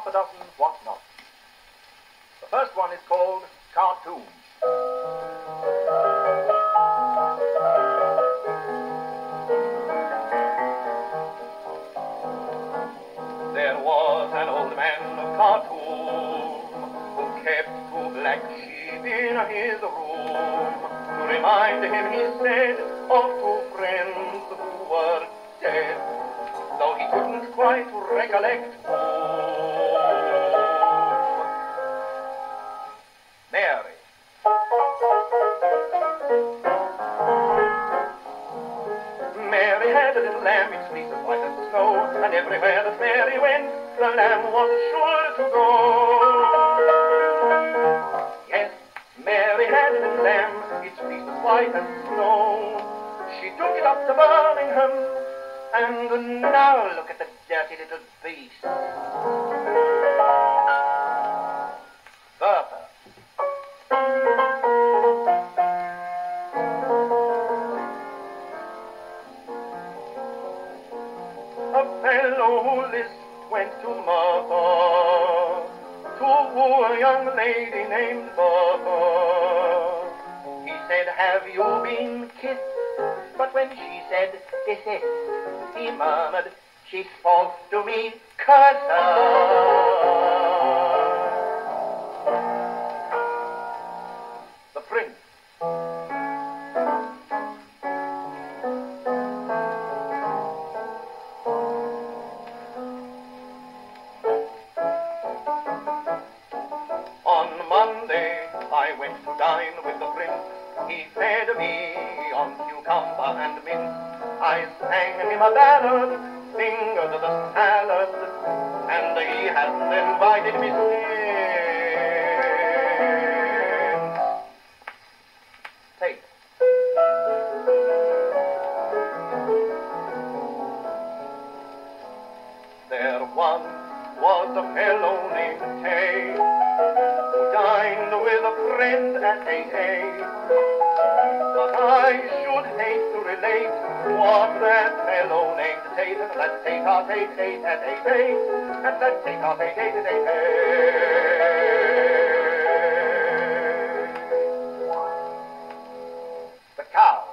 half a dozen what-nots. The first one is called Cartoon. There was an old man of Khartoum who kept two black sheep in his room. To remind him, he said, of two friends who were dead, though he couldn't quite recollect whom. Mary. Mary had a little lamb, its fleece as white as snow, and everywhere that Mary went, the lamb was sure to go. Yes, Mary had a little lamb, its fleece as white as snow. She took it up to Birmingham, and now look at the dirty little beast. Bertha. A fellow who lisped went to Martha to woo a young lady named Bertha. He said, have you been kissed? But when she said, desist, he murmured, she's false to me, curse her. The Prince. On Monday I went to dine with the Prince. He fed me on cucumber and mint. I sang him a ballad, fingered the salad, and he hadn't invited me since. Take. There once was a fellow named Tay, who dined with a friend at 8 But I should hate to relate what that fellow named Tate, and that Tate, ate at 8, and that Tate, ate at 8. The cow.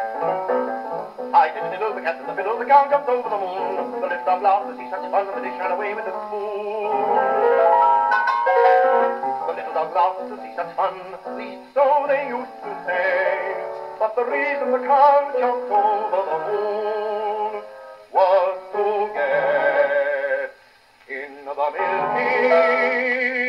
I did fiddle, the cat in the fiddle, the cow jumped over the moon. The little dog laughed to see such fun, and the dish ran away with the spoon. The little dog laughed to see such fun, at least so they used to say. But the reason the cow jumped over the moon was to get in the milky